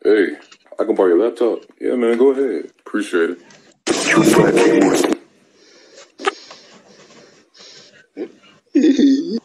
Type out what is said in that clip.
Hey, I can borrow your laptop. Yeah, man, go ahead. Appreciate it.